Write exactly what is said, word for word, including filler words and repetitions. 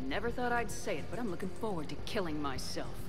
Never thought I'd say it, but I'm looking forward to killing myself.